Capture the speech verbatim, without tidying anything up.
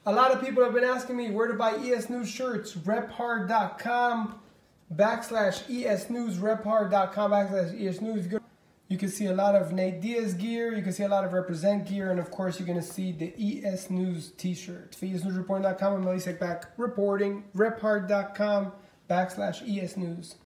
A lot of people have been asking me where to buy E S News shirts. rep hard dot com backslash E S News, rep hard dot com backslash E S News. You can see a lot of Nate Diaz gear. You can see a lot of Represent gear. And of course, you're going to see the E S News t-shirt. For E S News Reporting dot com, I'm Elisek back reporting. rep hard dot com backslash E S News.